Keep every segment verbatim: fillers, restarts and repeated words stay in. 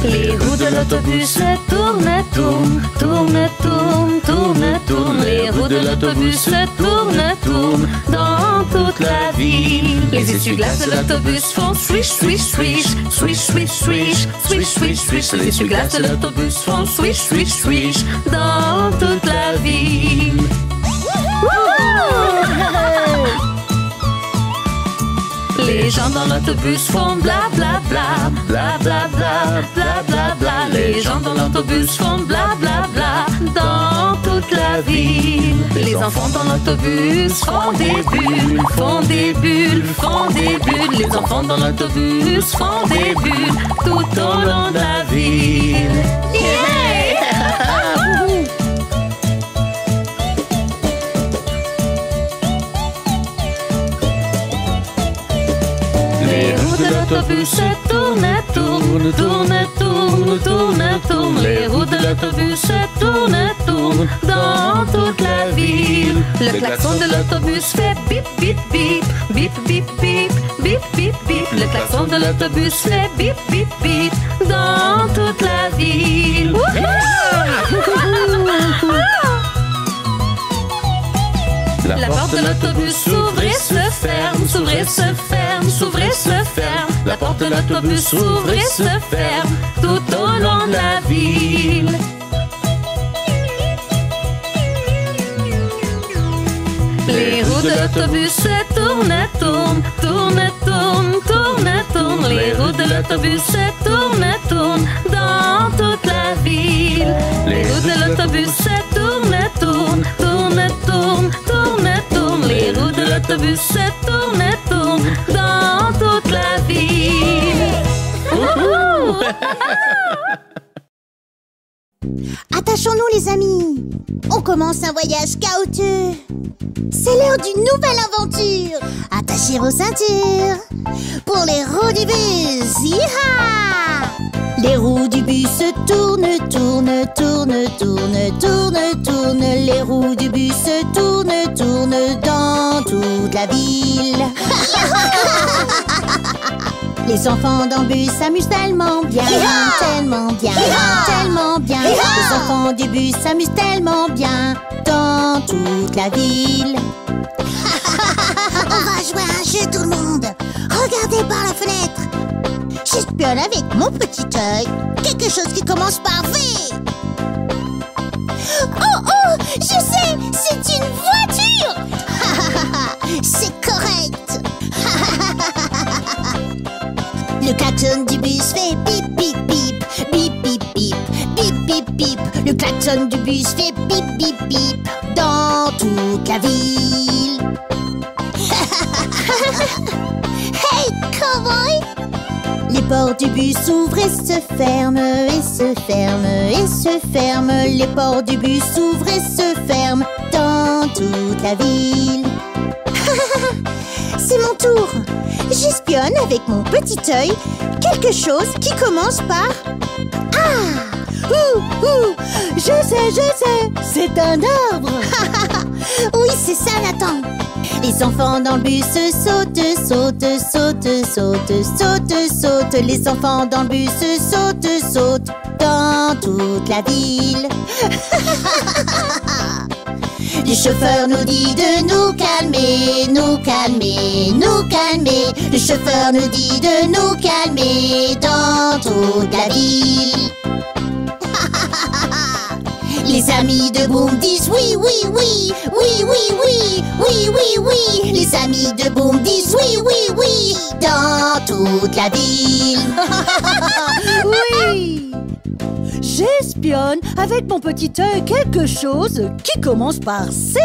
Les roues de l'autobus tournent, tournent, tournent, tournent, tournent, tournent. Les roues de l'autobus tournent, tournent dans toute la ville. Les essuie-glaces de l'autobus font swish, swish, swish, swish, swish, swish, swish, swish, swish. Les essuie-glaces de l'autobus font swish, swish, swish dans toute la ville. Les gens dans l'autobus font bla bla bla, bla bla bla, bla bla bla. Les gens dans l'autobus font bla bla bla dans toute la ville. Les enfants dans l'autobus font des bulles, font des bulles, font des bulles. Les enfants dans l'autobus font des bulles tout au long de la ville. Yeah! Les roues de l'autobus tournent, tournent, tournent, tournent, tournent, tournent. Les roues de l'autobus tournent, tournent dans toute la ville. Le klaxon de l'autobus fait bip, bip, bip, bip, bip, bip, bip, bip, bip. Le klaxon de l'autobus fait bip, bip, bip dans toute la ville. La porte de l'autobus s'ouvre et se ferme, s'ouvre et se ferme, s'ouvre et se ferme. La porte de l'autobus s'ouvre et se ferme tout au long de la ville. Les roues de l'autobus tournent, tournent, tournent, tournent, tournent, tournent. Les roues de l'autobus tournent, tournent dans toute la ville. Les roues de l'autobus tournent, tournent, tournent, tournent, tournent, tournent. Les roues de l'autobus tournent, tournent dans toute la ville. Attachons-nous les amis. On commence un voyage scouteux. C'est l'heure d'une nouvelle aventure. Attachez vos ceintures pour les roues du bus. Hi-ha! Les roues du bus tournent, tournent, tournent, tournent, tournent, tournent. Les roues du bus tournent, tournent dans toute la ville. Les enfants dans le bus s'amusent tellement bien, tellement bien, tellement bien. Les enfants du bus s'amusent tellement bien dans toute la ville. On va jouer à un jeu tout le monde. Regardez par la fenêtre. J'espionne avec mon petit œil quelque chose qui commence par V. Oh oh, je sais, c'est une voiture. C'est correct. Le klaxon du bus fait bip bip bip, bip bip bip, bip bip bip. Le klaxon du bus fait bip bip bip dans toute la ville. Hey cowboy! Les portes du bus s'ouvrent et se ferment, et se ferment, et se ferment. Les portes du bus s'ouvrent et se ferment dans toute la ville. C'est mon tour. J'espionne avec mon petit œil quelque chose qui commence par Ah! Ouh, ouh, je sais, je sais, c'est un arbre. Oui, c'est ça, Nathan. Les enfants dans le bus sautent, sautent, sautent, sautent, sautent, sautent. Les enfants dans le bus sautent, sautent dans toute la ville. Le chauffeur nous dit de nous calmer, nous calmer, nous calmer. Le chauffeur nous dit de nous calmer dans toute la ville. Les amis de Boom disent oui, oui, oui, oui, oui, oui, oui, oui, oui. Les amis de Boom disent oui, oui, oui, dans toute la ville. Oui! J'espionne avec mon petit œil quelque chose qui commence par C.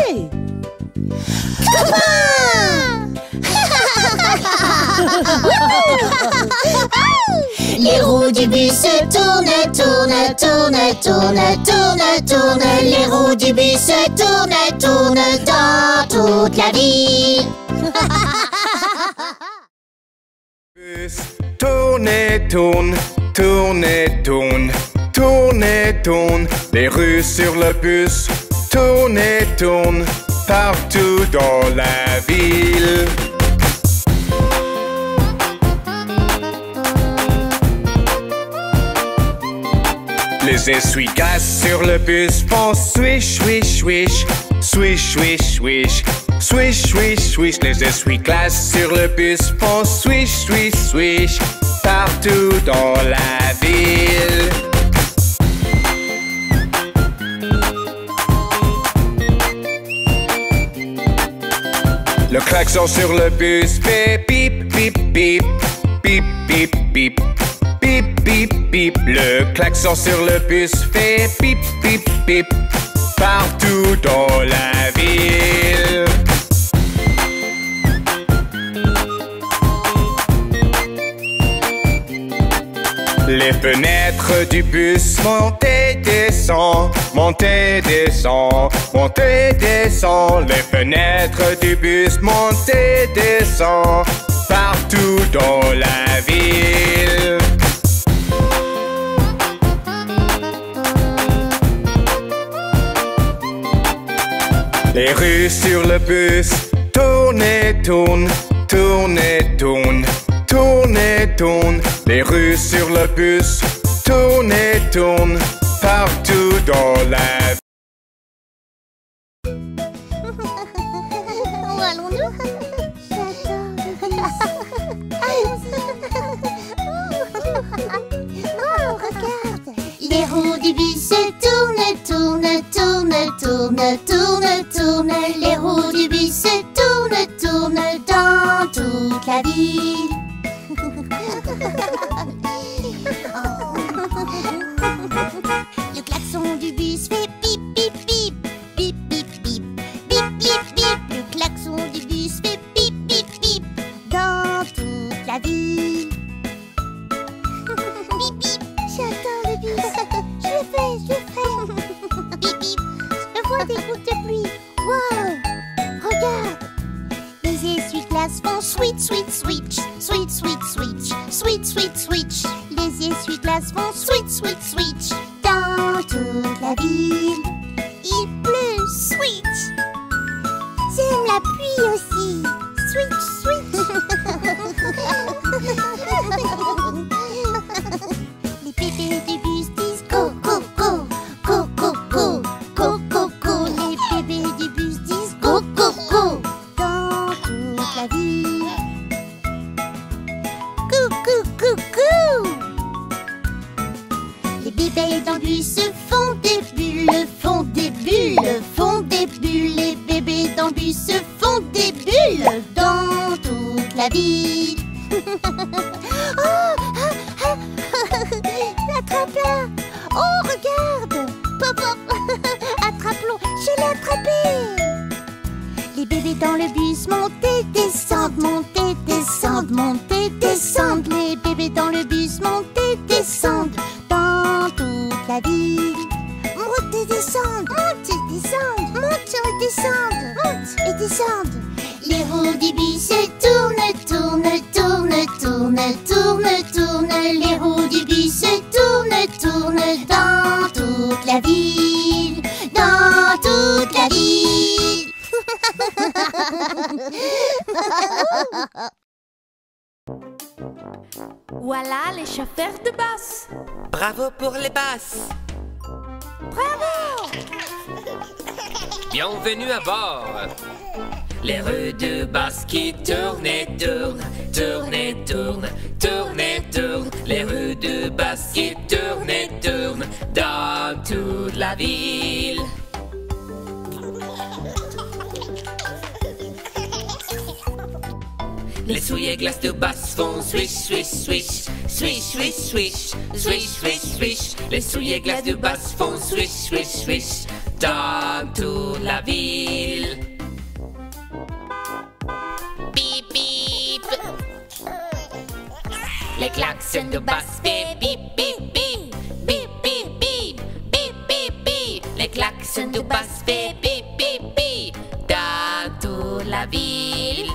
Copain! Les roues du bus tournent, tournent, tournent, tournent, tournent, tournent. Les roues du bus tournent, tournent dans toute la ville. Bus tourne et tourne, tourne et tourne, tourne et tourne. Les rues sur le bus tournent et tournent partout dans la ville. Les essuie-glaces sur le bus font swish, swish, swish. Swish, swish, swish. Swish, swish, swish. Les essuie-glaces sur le bus font swish, swish, swish. Partout dans la ville. Le klaxon sur le bus fait bip, bip, bip. Bip, bip, bip. Bip, bip, bip. Le klaxon sur le bus fait bip, bip, bip. Partout dans la ville. Les fenêtres du bus montent et descendent, montent et descendent, montent et descendent. Les fenêtres du bus montent et descendent, partout dans la ville. Les rues sur le bus tournent et tournent, tournent et tournent. Tourne et tourne, les rues sur le bus tournent et tournent, partout dans la ville. Où allons-nous? Oh, regarde! Les roues du bus tournent, tournent, tournent, tournent, tournent, tournent. Les roues du bus tournent, tournent dans toute la ville. Le klaxon du bus fait bip bip bip, bip bip bip, bip bip bip. Le klaxon du bus fait bip bip bip dans toute la ville. Bip bip, j'attends le bus. Je le fais, je le ferai. Bip bip, je vois des gouttes de pluie. Wow, regarde. Les essuie-glaces font sweet, sweet, switch, sweet, sweet, switch, sweet, sweet, switch. Les essuie-glaces font sweet, sweet, switch dans toute la ville. Il pleut, switch. J'aime la pluie aussi, switch, switch. Les bébés du bus disent go, go, go, go, go, go, go, go, go. Les bébés du bus disent go, go, go. La vie. Coucou, coucou. Les bébés dans le bus font des bulles, font des bulles, font des bulles. Les bébés dans le bus font des bulles dans toute la ville. Oh, attrape-la. Oh, regarde. Pop, pop. Attrape-le. Je l'ai attrapé. Les bébés dans le bus montent et descendent, montent et descendent, montent et descendent. Les bébés dans le bus montent et descendent dans toute la ville. Montent et descendent, montent et descendent, montent et descendent, montent et descendent. Les roues du bus tournent, tournent, tournent, tournent, tournent, tournent. Les roues du bus tournent, tournent dans toute la ville, dans toute la ville. Voilà les chauffeurs de bus. Bravo pour les basses. Bravo. Bienvenue à bord. Les rues de bus qui tournent et tournent, tournent et tournent, tournent et tournent. Les rues de bus qui tournent et tournent dans toute la ville. Les souliers-glaces de bus font swish, swish, swish, swish, swish, swish, swish, swish, swish. Les souliers-glaces de bus font swish, swish, swish dans toute la ville. Bip, bip. Les klaxons de bus fait bip, bip, bip, bip, bip, bip, bip, bip, bip. Les klaxons de bus fait bip, bip, bip dans toute la ville.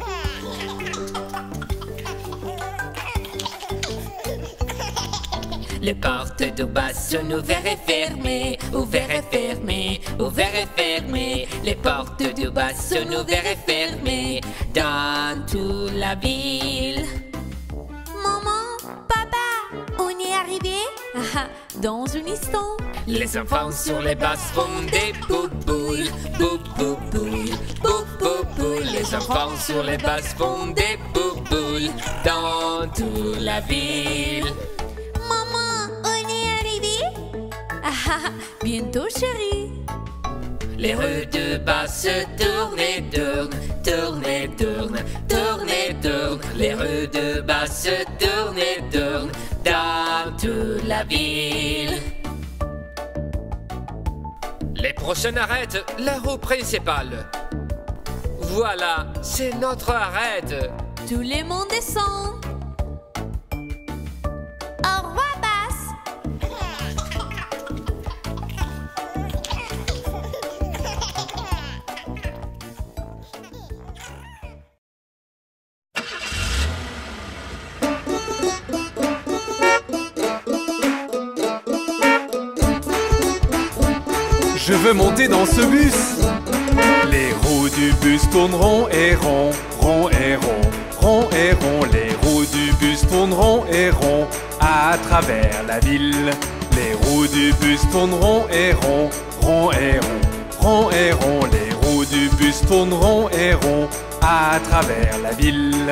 Les portes de bus sont ouvertes et fermées, ouvertes et fermées, ouvertes et fermées. Les portes de bus sont ouvertes et fermées dans toute la ville. Maman, papa, on est arrivé? Ah, dans un instant. Les enfants sur les basses font des bouboules, bouboules, bouboules. Les enfants sur les basses font des bouboules dans toute la ville. Maman, on est arrivé? Ah, bientôt, chérie. Les rues de Basse tournent et tournent, tournent et tournent, tournent et tournent. Les rues de Basse tournent et tournent dans toute la ville. Les prochaines arrêtent la roue principale. Voilà, c'est notre arrête. Tout le monde descend. Au revoir, Basse. Je veux monter dans ce bus. Les roues du bus tourneront et rond, rond et rond, rond et rond. Les roues du bus tourneront et rond à travers la ville. Les roues du bus tourneront et rond, rond et rond, rond et rond. Les roues du bus tourneront et rond à travers la ville.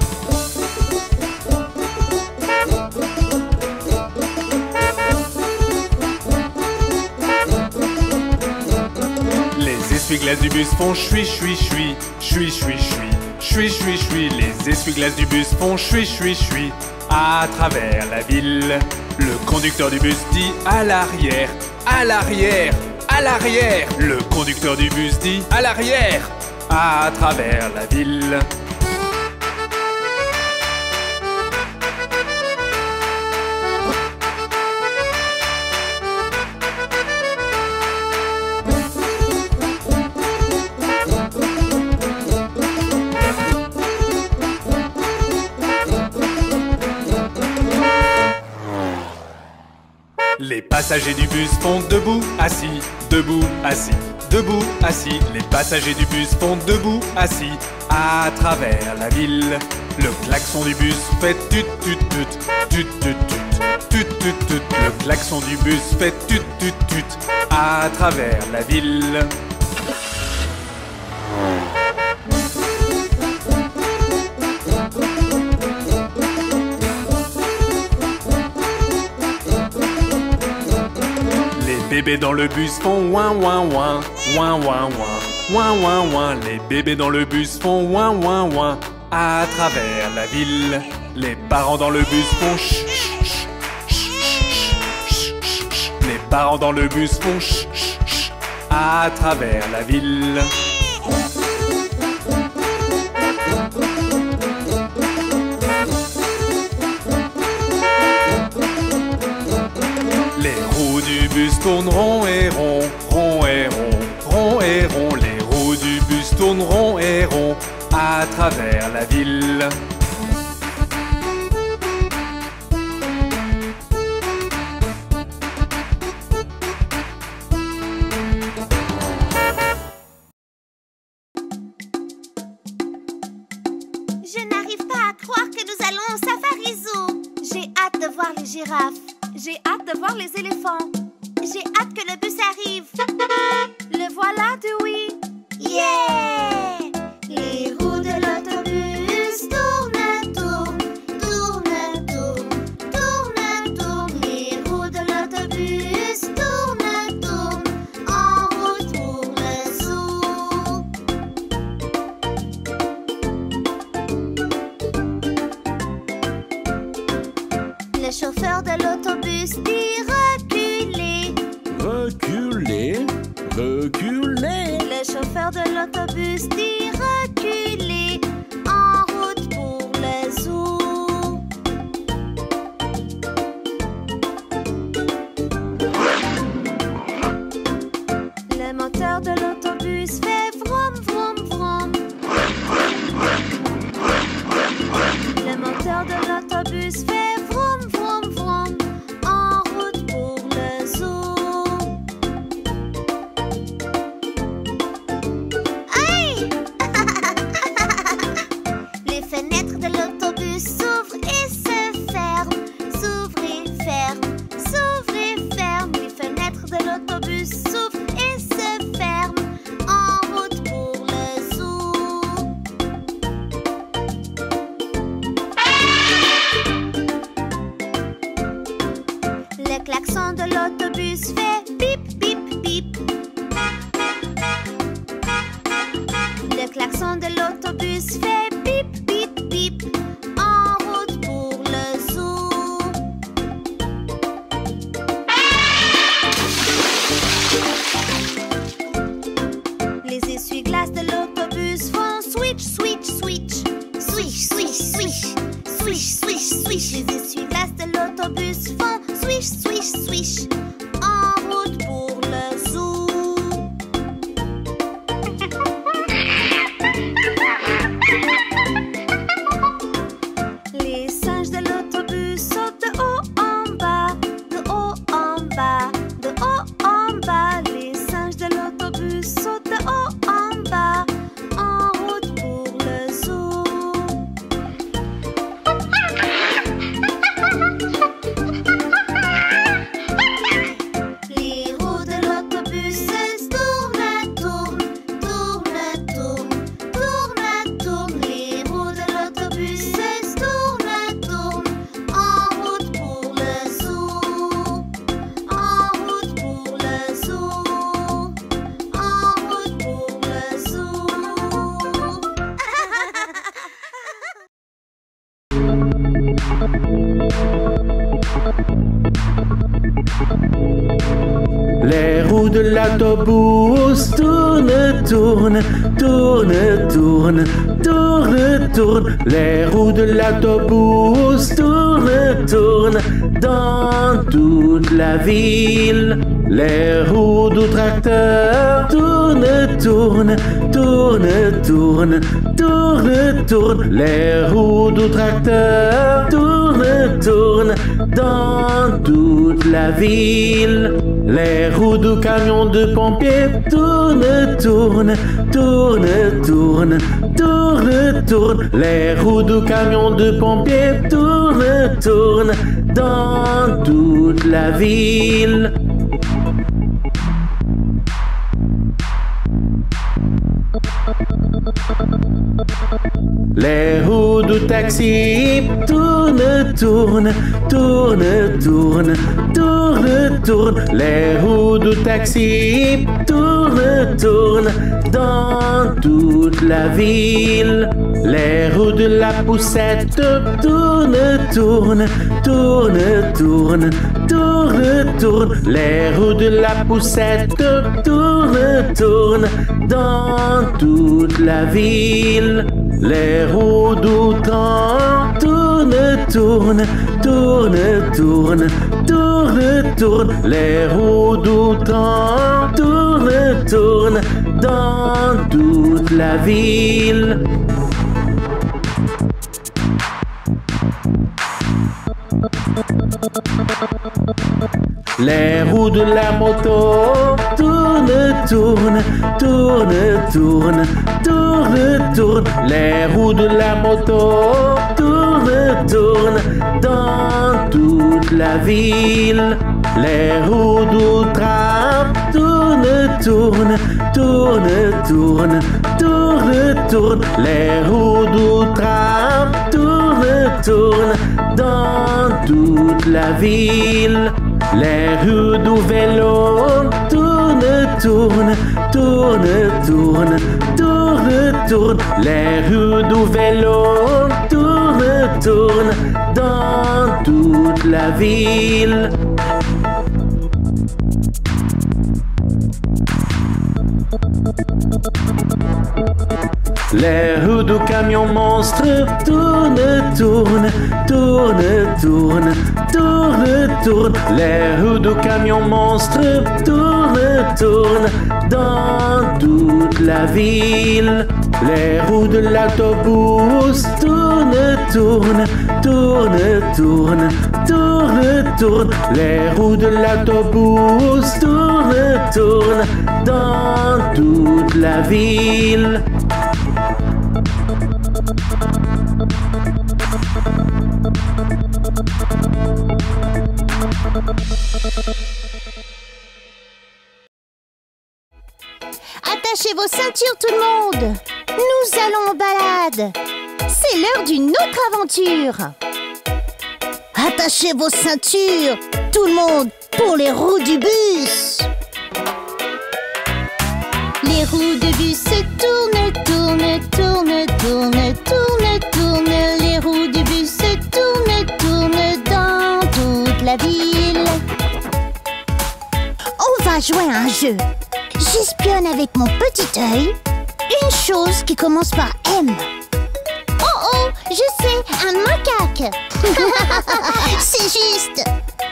Les essuie-glaces du bus font chui chui chui, chui chui chui, chui chui chui. Les essuie-glaces du bus font chui chui chui à travers la ville. Le conducteur du bus dit à l'arrière, à l'arrière, à l'arrière. Le conducteur du bus dit à l'arrière, à travers la ville. Les passagers du bus font debout, assis, debout, assis, debout, assis. Les passagers du bus font debout, assis, à travers la ville. Le klaxon du bus fait tut tut tut, tut tut tut, tut tut tut. Le klaxon du bus fait tut tut tut, à travers la ville. Les bébés dans le bus font ouin ouin ouin, ouin ouin ouin, ouin ouin ouin. Les bébés dans le bus font ouin ouin ouin à travers la ville. Les parents dans le bus font ch ch ch ch ch. Les parents dans le bus font ch ch ch à travers la ville. Les roues du bus tourneront et rond, rond et rond, rond et rond. Les roues du bus tourneront et rond à travers la ville. Je n'arrive pas à croire que nous allons au Safari Zoo. J'ai hâte de voir les girafes. J'ai hâte de voir les éléphants. J'ai hâte que le bus arrive. Le voilà, Dewey. Yeah! Les roues de l'autobus tournent, tournent, tournent, tournent, tournent, tournent. Les roues de l'autobus tournent, tournent, en route pour le zoo. Le chauffeur de l'autobus dit reculez. Reculez, reculez. Le chauffeur de l'autobus dit reculez, en route pour le zoo. Le moteur de l'autobus fait vroom vroom vroom. Le moteur de l'autobus fait vroom vroom vroom, en route pour le zoo. Aïe! klaxon de l'autobus fait bip, bip, bip. Le klaxon de l'autobus fait bip, bip, bip. En route pour le zoo. Les essuie-glaces de l'autobus font switch, switch, switch. Swish, swish, swish. Swish, swish, swish. Les essuie-glaces de l'autobus font swish, swish, swish. En route pour le zoo. Les singes de l'autobus sautent de haut en bas, de haut en bas, de haut en bas. Les singes de l'autobus sautent de haut en bas, en route pour le zoo. Les roues de l'autobus tournent, tournent, tournent, tournent, tournent, tournent. Les roues de l'autobus tournent, tournent, en route pour le zoo. En route pour le zoo. En route pour le zoo. Les roues de l'autobus tournent, tournent, tournent, tournent, tournent, tournent. Les roues de l'autobus tournent, tournent dans toute la ville. Les roues du tracteur tournent, tournent, tournent, tournent, tournent, tournent. Les roues du tracteur tournent, tournent dans toute la ville. Les roues du camion de pompiers tournent, tournent, tournent, tournent, tournent, tournent. Les roues du camion de pompiers tournent, tournent dans toute la ville. Les roues du taxi tournent, tournent, tournent, tournent, tournent, tournent. Les roues du taxi tournent, tournent dans toute la ville. Les roues de la poussette tournent, tournent, tournent, tournent, tournent, tournent. Les roues de la poussette tournent, tournent dans toute la ville. Les roues du train tournent, tournent, tournent, tournent, tournent, tournent. Les roues du train tournent, tournent dans toute la ville. Les roues de la moto tournent, tournent, tournent, tournent, tournent, tournent. Les roues de la moto tournent, tournent dans toute la ville. Les roues du tram tournent, tournent, tournent, tournent, tournent, tournent. Les roues du tram tournent, tournent dans toute la ville. Les roues du vélo tournent, tournent, tournent, tournent, tournent, tournent. Les roues du vélo tournent, tournent dans toute la ville. Les roues du camion monstre tournent, tournent, tournent, tournent, tournent, tournent. Les roues du camion monstre tournent, tournent dans toute la ville. Les roues de l'autobus tournent, tournent, tournent, tournent, tournent, tournent. Les roues de l'autobus tournent, tournent dans toute la ville. Attachez vos ceintures tout le monde. Nous allons en balade. C'est l'heure d'une autre aventure. Attachez vos ceintures, tout le monde, pour les roues du bus. Les roues du bus se tournent, tournent, tournent, tournent, tournent, tournent. Les roues du bus se tournent, tournent dans toute la ville. On va jouer à un jeu. J'espionne avec mon petit œil une chose qui commence par M. Oh oh, je sais, un macaque. C'est juste.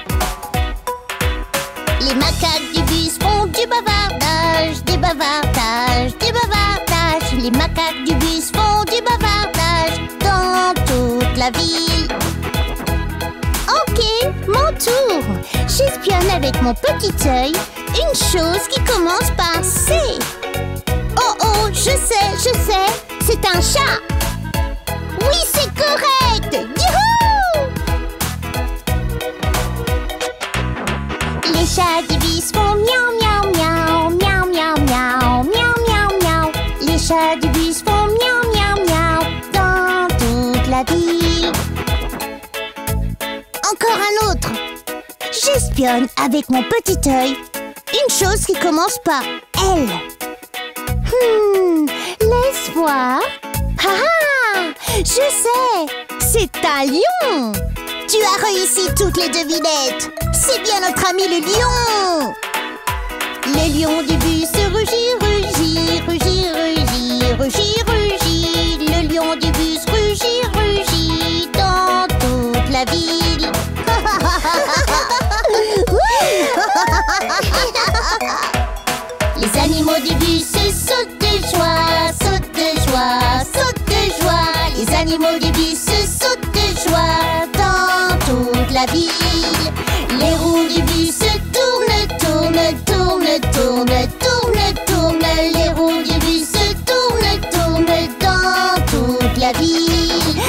Les macaques du bus font du bavardage, du bavardage, du bavardage. Les macaques du bus font du bavardage dans toute la ville. Ok, mon tour. J'espionne avec mon petit œil une chose qui commence par C. Oh oh, je sais, je sais, c'est un chat. Oui, c'est correct. Youhou! Les chats du bus font miaou miaou miaou, miaou miaou miaou, miaou miaou miaou. Les chats du bus font miaou miaou miaou dans toute la ville. Encore un autre. J'espionne avec mon petit œil une chose qui commence par L. Hmm, laisse voir. Ah ah, je sais, c'est un lion. Tu as réussi toutes les devinettes. C'est bien notre ami le lion. Le lion du bus rugit, rugit, rugit, rugit, rugit, rugit. Le lion du bus rugit, rugit dans toute la ville. Les animaux du bus sautent de joie, sautent de joie, sautent de joie. Les animaux du bus sautent de joie dans toute la ville. Les roues du bus tournent, tournent, tournent, tournent, tournent, tournent. Les roues du bus tournent, tournent dans toute la ville.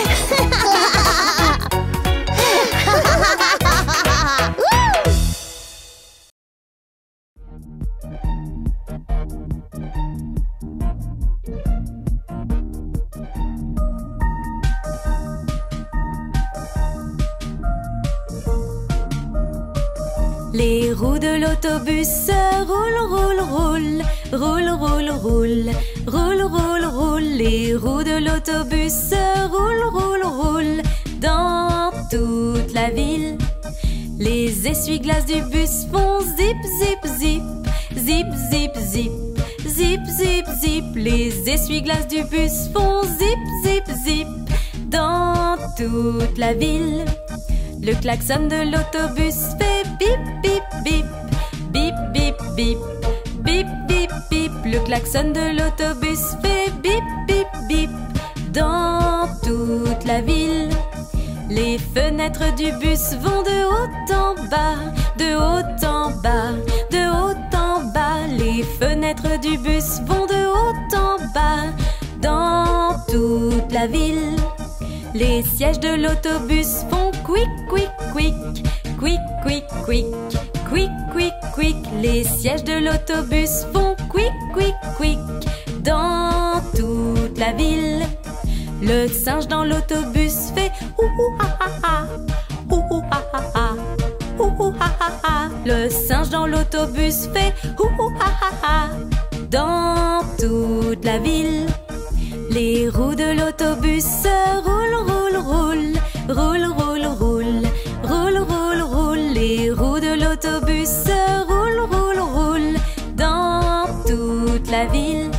Les roues de l'autobus roulent, roulent, roulent, roulent, roulent, roulent, roulent, roulent, roulent. Les roues de l'autobus roulent, roulent, roulent dans toute la ville. Les essuie-glaces du bus font zip, zip, zip, zip, zip, zip, zip, zip, zip. Les essuie-glaces du bus font zip, zip, zip dans toute la ville. Le klaxon de l'autobus fait bip, bip, bip, bip, bip, bip, bip, bip, bip. Le klaxon de l'autobus fait bip, bip, bip dans toute la ville. Les fenêtres du bus vont de haut en bas, de haut en bas, de haut en bas. Les fenêtres du bus vont de haut en bas dans toute la ville. Les sièges de l'autobus font quick, quick, quick, quick, quick, quick, quick, quick, quick. Les sièges de l'autobus font quick, quick, quick dans toute la ville. Le singe dans l'autobus fait ouh ouh ha ha ha, ouh ouh ha ha ha, ouh ouh ha ha ha. Le singe dans l'autobus fait ouh ouh ha ha ha dans toute la ville. Les roues de l'autobus roulent, roulent, roulent, roulent, roulent, roulent, roulent, roulent, roulent. Les roues de l'autobus roulent, roulent, roulent dans toute la ville.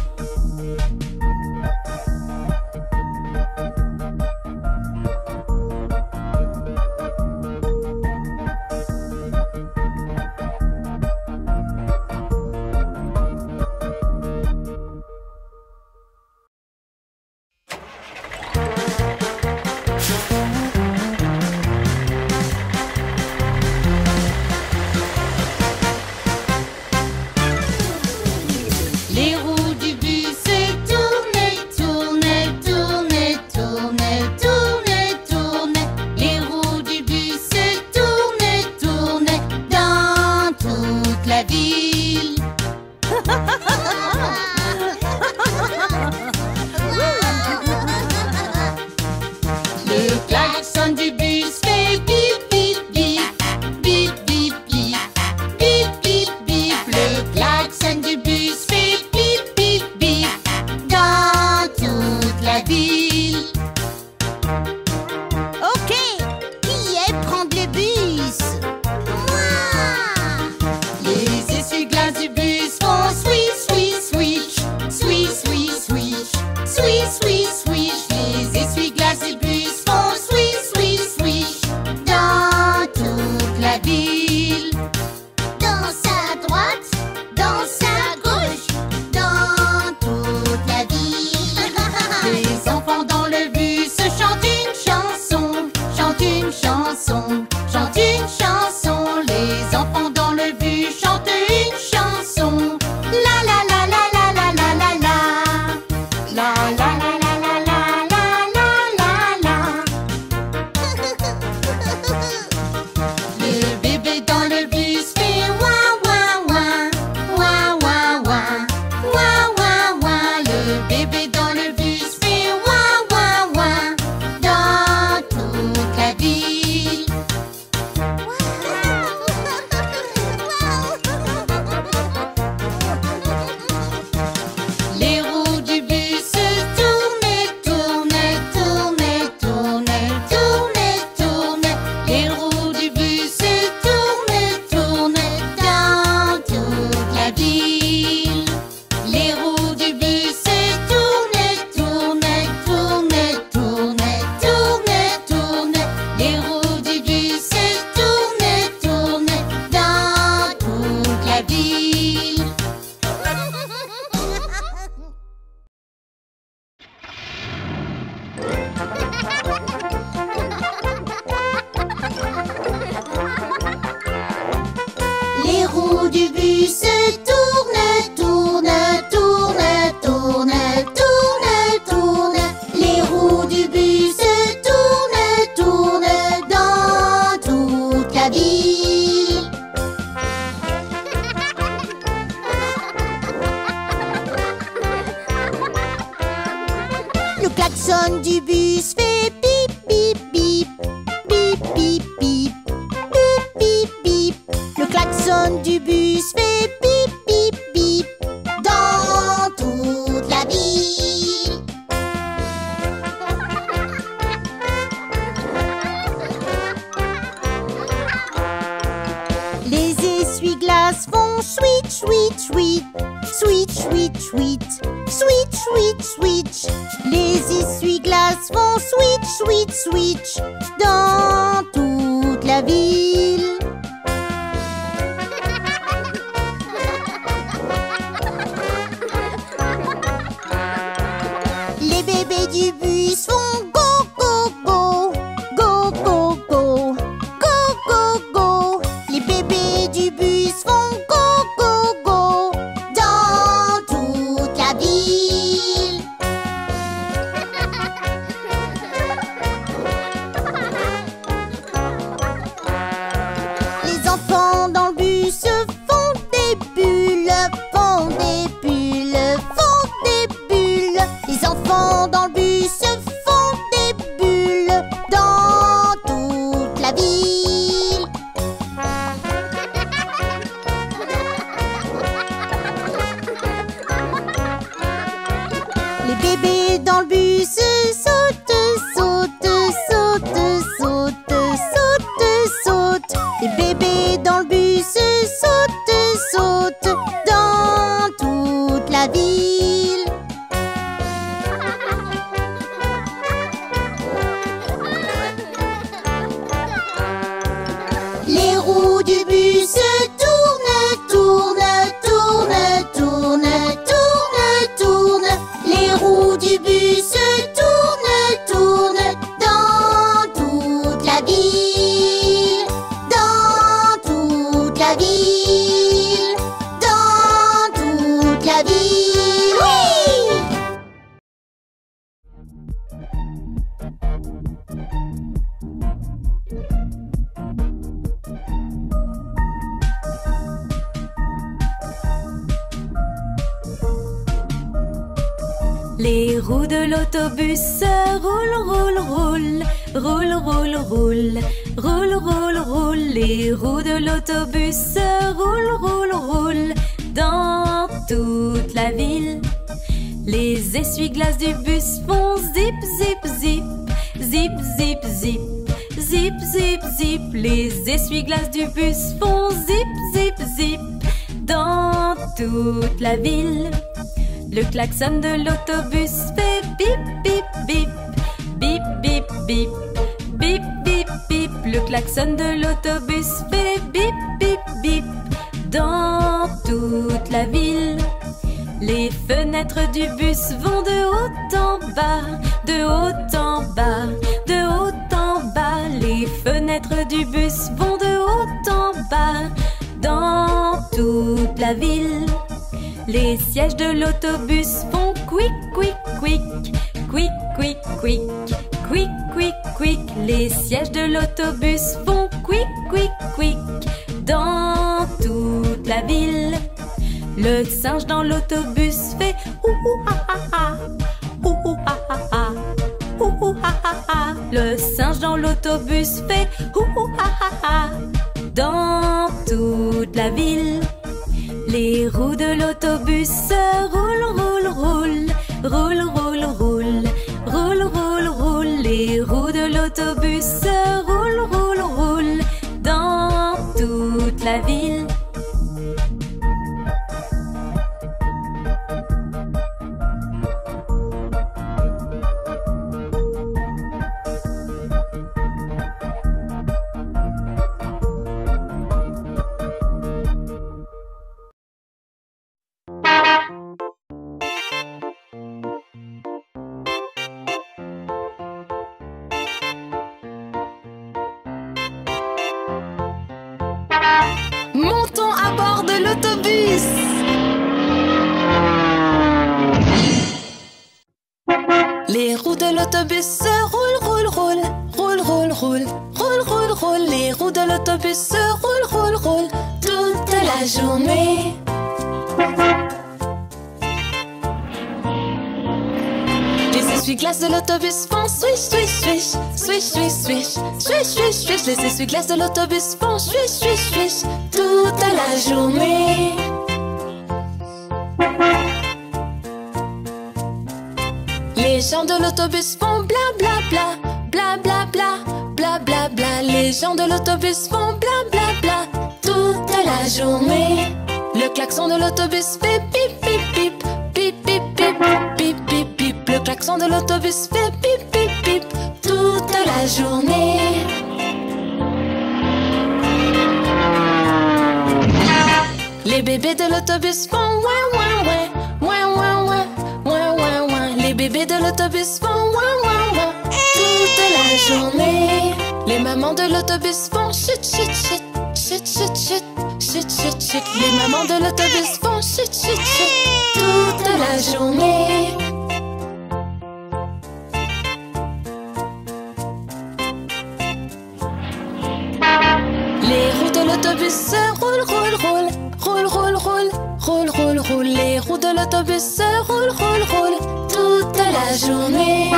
chanson, chante une chanson. Les enfants dans le bus chantent une chanson. La la la la la la la la la. La la la la la la la la la la. Le bébé dans le bus fait ouin ouin ouin. Ouin ouin ouin. Ouin ouin ouin. Le bébé dans le bus fait ouin ouin ouin. Dans toute la ville. Les roues du bus tournent et tournent, tournent et tournent, tournent et tournent. Les roues du bus tournent et tournent dans toute la ville. Les roues du bus tournent et tournent, tournent et tournent, tournent et tournent. Les roues du bus tournent et tournent dans toute la ville. Les roues du bus tournent, tournent, tournent, tournent, tournent, tournent. Les roues du bus tournent, tournent dans toute la ville. Le klaxon du bus fait bip bip bip, bip bip bip, bip bip bip. Le klaxon du bus fait bip bip bip dans toute la ville. Les essuie-glaces font sweet, sweet, sweet, sweet, sweet, sweet, sweet, sweet, sweet. Les essuie-glaces font sweet, sweet, sweet dans toute la ville. Les bébés du bus font go, go, go, go, go, go, go, go, go. Les bébés du bus font go, go, go dans toute la ville. Les enfants dans le bus font des bulles, font des bulles, font des bulles. Les enfants dans le bus font des bulles dans toute la ville. Les bébés dans le bus sautent, sautent, sautent, sautent, sautent, sautent. Les bébés dans le bus sautent, sautent dans toute la ville. Les roues du bus tournent, tournent, tournent, tournent, tournent, tournent. Les roues du bus tournent, tournent dans toute la ville. Dans toute la ville. Dans toute la ville. Oui! Les roues de l'autobus roulent, roulent, roulent, roulent, roulent, roulent, roulent, roulent, roulent. Les roues de l'autobus roulent, roulent, roulent dans toute la ville. Les essuie-glaces du bus font zip, zip, zip, zip, zip, zip, zip, zip, zip. Les essuie-glaces du bus font zip, zip, zip dans toute la ville. Le klaxon de l'autobus fait bip, bip, bip, bip, bip, bip, bip, bip, bip. Le klaxon de l'autobus fait bip, bip, bip dans toute la ville. Les fenêtres du bus vont de haut en bas, de haut en bas, de haut en bas. Les fenêtres du bus vont de haut en bas. Dans toute la ville, les sièges de l'autobus font quick, quick, quick. Quick, quick, quick. Quick, quick, quick. Les sièges de l'autobus font quick, quick, quick. Dans toute la ville, le singe dans l'autobus fait ouh ouh ha ha ha. Ouh ouh ha ha ha. Ouh ouh ha ha ha. Le singe dans l'autobus fait ouh ouh ha ha ha. Dans toute la ville, les roues de l'autobus roulent, roulent, roulent. Roulent, roulent, roulent. Roulent, roulent, roulent. Les roues de l'autobus roulent, roulent, roulent. Dans toute la ville. Montons à bord de l'autobus. Les roues de l'autobus roulent, roulent, roulent. Roulent, roulent, roulent. Roulent, roulent, roulent. Les roues de l'autobus roulent, roulent, roulent. Toute la journée. Les essuie-glaces de l'autobus font swish, swish, swish. Swish, swish, swish. Swish, swish, swish. Les essuie-glaces de l'autobus font swish, swish, swish. Toute la journée. Les gens de l'autobus font bla bla bla. Bla bla bla. Bla bla bla. Les gens de l'autobus font bla bla bla. Toute la journée. Le klaxon de l'autobus fait pip pip pip. Pip pip pip. Pip pip pip. Le klaxon de l'autobus fait pip pip pip. Toute la journée. Les bébés de l'autobus font ouin ouin ouin. Ouin ouin ouin. Ouin ouin ouin. Les bébés de l'autobus font ouin ouin ouin. Toute la journée. Les mamans de l'autobus font chut chut chut. Chut chut chut. Chut chut chut. Les mamans de l'autobus font chut chut chut. Toute la journée. Les roues de l'autobus roulent, roulent, roulent. Roule, roule, roule, roule, roule, roule. Les roues de l'autobus roulent, roulent, roulent. Toute la journée.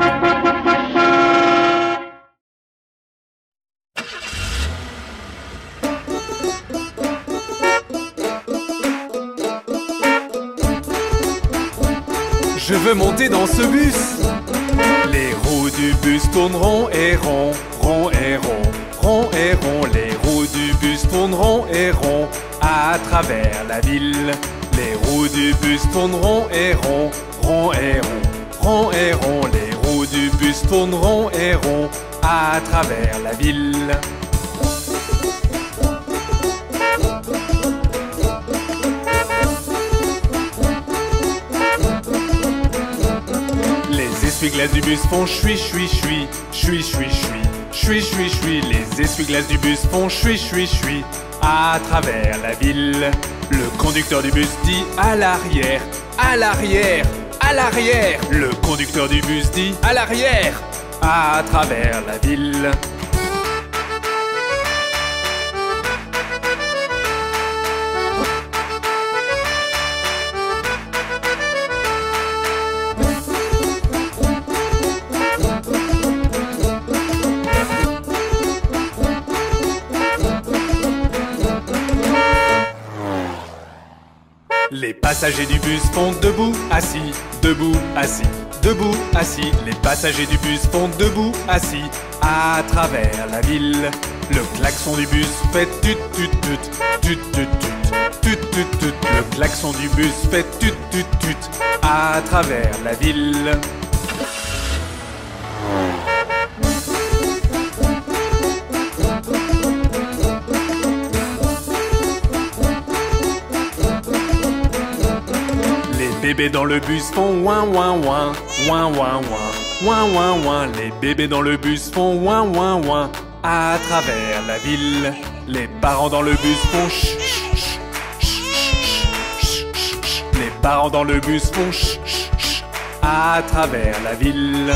Je veux monter dans ce bus. Les roues du bus tourneront et rond, rond et rond, rond et rond. Les roues du bus tourneront et rond à travers la ville. Les roues du bus tourneront et rond, rond et rond, rond et rond. Les roues du bus tourneront et rond à travers la ville. Les essuie-glaces du bus font chui chui chui, chui chui chui, chui chui chui. Les essuie-glaces du bus font chui chui chui à travers la ville. Le conducteur du bus dit à l'arrière, à l'arrière, à l'arrière. Le conducteur du bus dit à l'arrière, à travers la ville. Les passagers du bus font debout, assis, debout, assis, debout, assis. Les passagers du bus font debout, assis, à travers la ville. Le klaxon du bus fait tut tut tut, tut tut tut, tut tut tut. Le klaxon du bus fait tut tut tut, à travers la ville. Les bébés dans le bus font ouin ouin ouin, ouin ouin ouin, ouin ouin ouin. Les bébés dans le bus font ouin ouin ouin, à travers la ville. Les parents dans le bus font ch, ch, ch, ch, ch. Les parents dans le bus font ch, ch, ch, à travers la ville.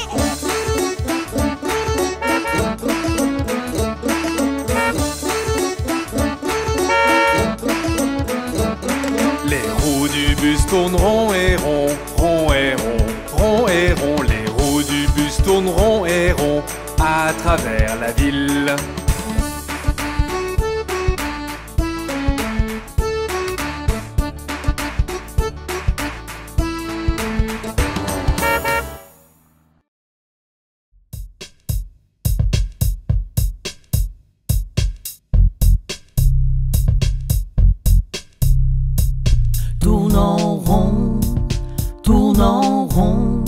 Les roues du bus tournent rond et rond, rond et rond, rond et rond. Les roues du bus tournent rond et rond à travers la ville. Tourne en rond, tourne en rond,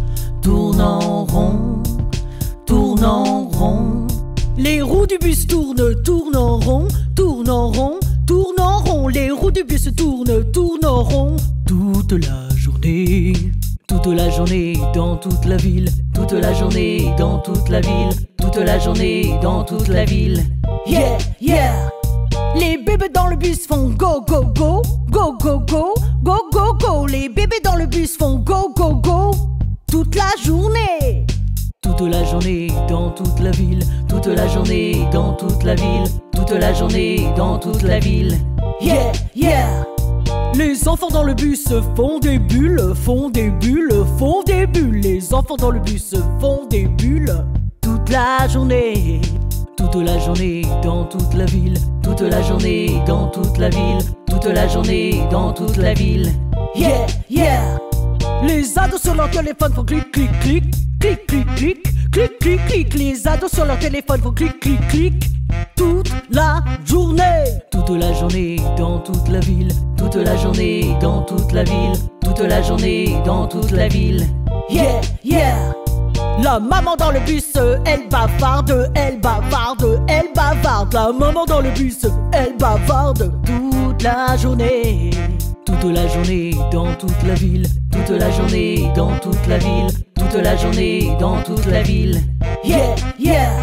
tourne en rond, tourne en rond. Les roues du bus tournent, tournent en rond, tournent en rond, tournent en rond. Les roues du bus tournent, tournent en rond. Toute la journée, toute la journée dans toute la ville, toute la journée dans toute la ville, toute la journée dans toute la ville. Yeah, yeah. Les bébés dans le bus font go, go, go, go, go, go, go, go, go. Les bébés dans le bus font go, go, go, toute la journée. Toute la journée dans toute la ville, toute la journée dans toute la ville, toute la journée dans toute la ville. Yeah, yeah. Les enfants dans le bus font des bulles, font des bulles, font des bulles. Les enfants dans le bus font des bulles toute la journée. Toute la journée dans toute la ville, toute la journée dans toute la ville, toute la journée dans toute la ville. Yeah, yeah. Les ados sur leur téléphone font clic, clic, clic, clic, clic, clic, clic, clic, clic. Les ados sur leur téléphone font clic, clic, clic, toute la journée. Toute la journée dans toute la ville, toute la journée dans toute la ville, toute la journée dans toute la ville. Yeah, yeah. La maman dans le bus, elle bavarde, elle bavarde, elle bavarde. La maman dans le bus, elle bavarde toute la journée. Toute la journée dans toute la ville, toute la journée dans toute la ville, toute la journée dans toute la ville. Yeah, yeah.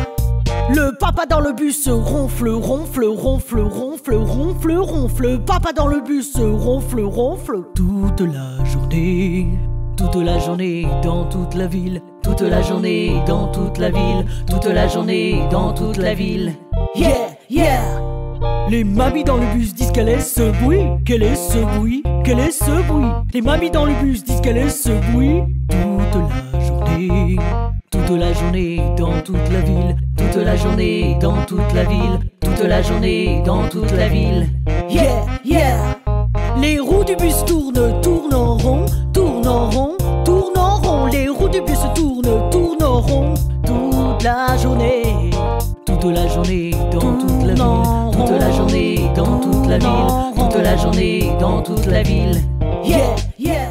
Le papa dans le bus ronfle, ronfle, ronfle, ronfle, ronfle, ronfle. Papa dans le bus ronfle, ronfle toute la journée. Toute la journée dans toute la ville, toute la journée dans toute la ville, toute la journée dans toute la ville. Yeah, yeah. Les mamies dans le bus disent quel est ce bruit, quel est ce bruit, quel est ce bruit. Les mamies dans le bus disent quel est ce bruit. Toute la journée, toute la journée dans toute la ville, toute la journée dans toute la ville, toute la journée dans toute la ville. Yeah, yeah. Les roues du bus tournent, tournent en rond, tournent en rond, tournent en rond. Les roues du bus tournent, tournent en rond toute la journée. Toute la journée dans toute la ville, toute la journée dans toute la ville, toute la journée dans toute la ville. Yeah, yeah.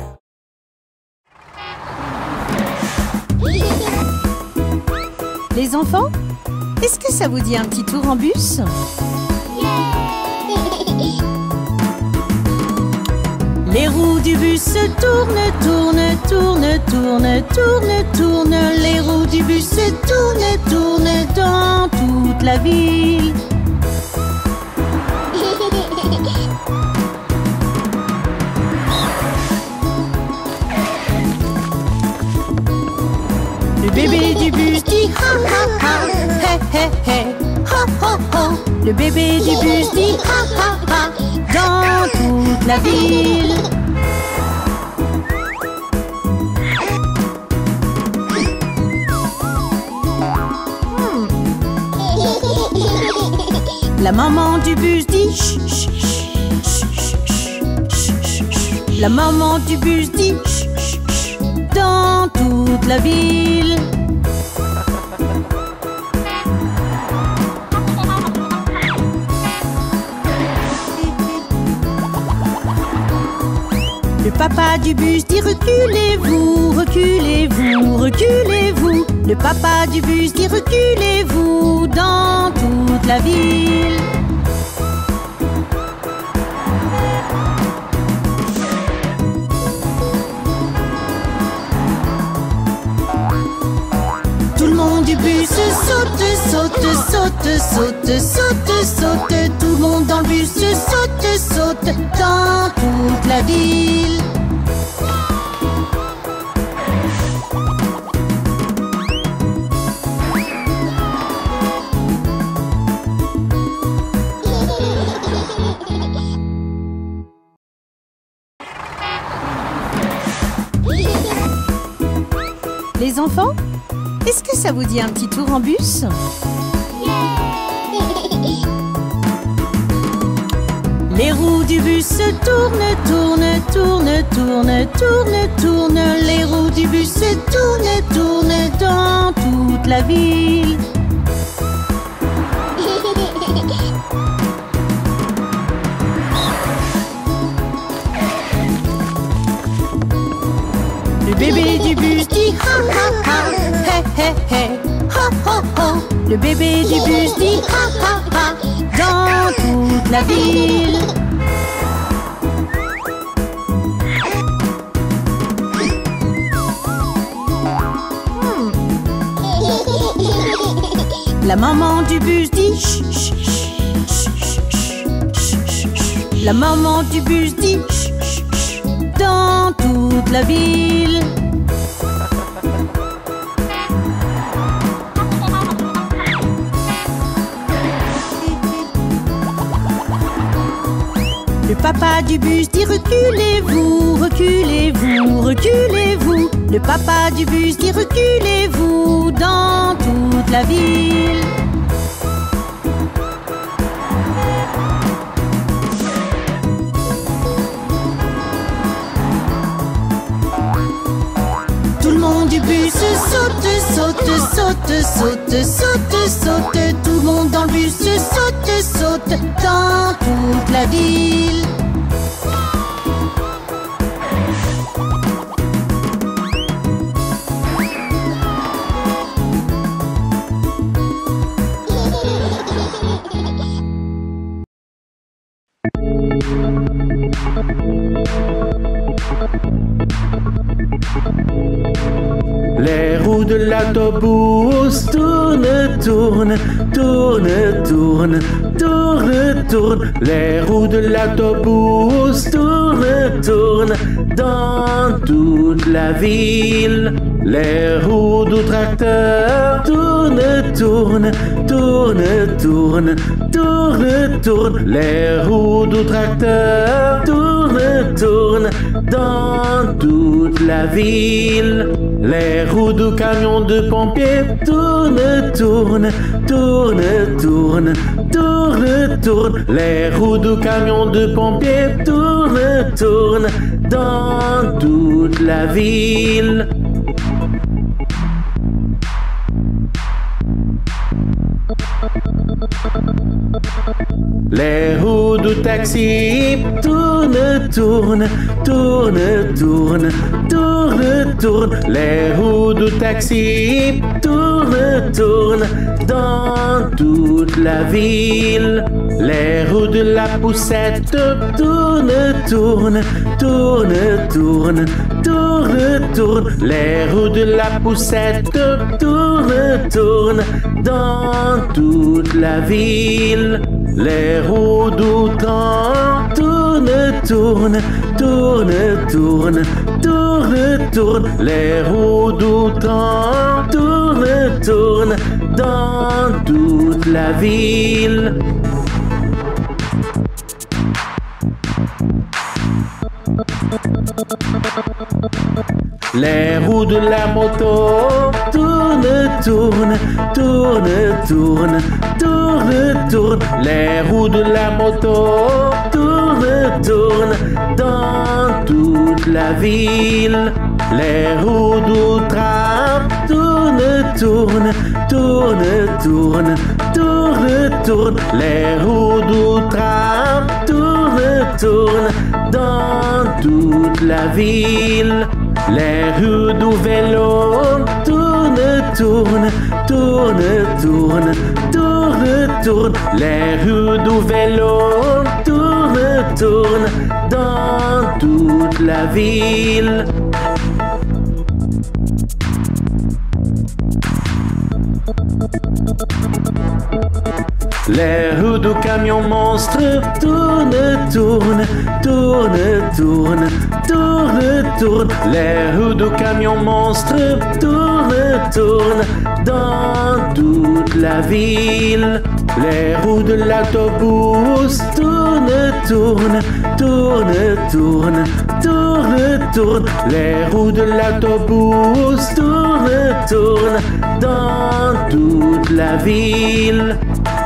Les enfants, est-ce que ça vous dit un petit tour en bus? Les roues du bus tournent, tournent, tournent, tournent, tournent, tournent. Les roues du bus tournent, tournent dans toute la ville. Le bébé du bus dit ha ha ha, hé hé hé, ho ho ho. Le bébé du bus dit ha ha ha dans toute la ville. Hmm. La maman du bus dit chut chut chut chut chut chut. La maman du bus dit chut chut chut dans toute la ville. Le papa du bus dit reculez-vous, reculez-vous, reculez-vous. Le papa du bus dit reculez-vous dans toute la ville. Tout le monde du bus saute, saute, saute, saute, saute, saute. Tout le monde dans le bus saute, saute dans toute la ville. Les enfants, est-ce que ça vous dit un petit tour en bus? Les roues du bus tournent, tournent, tournent, tournent, tournent, tournent. Les roues du bus tournent, tournent dans toute la ville. Le bébé du bus dit ha ha ha, hé hé hé, ha ha ha. Le bébé du bus dit ha ha ha, dans toute la ville. Hmm. La maman du bus dit chut, chut, chut, chut, chut, chut. La maman du bus dit chut, chut, chut, dans toute la ville. Le papa du bus dit reculez-vous, reculez-vous, reculez-vous. Le papa du bus dit reculez-vous dans toute la ville. Tout le monde du bus saute, saute, saute, saute, saute, saute. Tout le monde dans le bus saute, saute dans toute la ville. Les roues de l'autobus tournent, tournent, tournent, tournent, tournent, tournent. Les roues de l'autobus tournent, tournent dans toute la ville. Les roues du tracteur tournent, tournent, tournent, tournent, tournent, tournent. Les roues du tracteur tournent, tournent dans toute la ville. Les roues du camion de pompiers tournent, tournent, tournent, tournent, tournent, tournent. Les roues du camion de pompiers tournent, tournent dans toute la ville. Les roues du taxi tournent, tournent, tournent, tournent, tournent, tournent. Les roues du taxi tournent, tournent dans toute la ville. Les roues de la poussette tournent, tournent, tournent, tournent, tournent, tournent. Les roues de la poussette tournent, tournent dans toute la ville. Les roues du train tournent, tournent, tournent, tournent, tournent, tournent. Les roues du train tournent, tournent dans toute la ville. Les roues de la moto tournent, tournent, tournent, tournent, tournent, tournent. Les roues de la moto tournent, tournent dans toute la ville. Les roues du tram tournent, tournent, tournent, tournent, tournent, tournent. Les roues du tram tournent, tournent dans toute la ville. Les roues du vélo tournent, tournent, tournent, tournent, tournent, tournent. Les roues du vélo tournent, tournent dans toute la ville. Les roues du camion monstre tournent, tournent, tournent, tournent, tournent, tournent. Les roues du camion monstre tournent, tournent dans toute la ville. Les roues de l'autobus tournent, tournent, tournent, tournent, tournent, tournent. Les roues de l'autobus tournent, tournent dans toute la ville.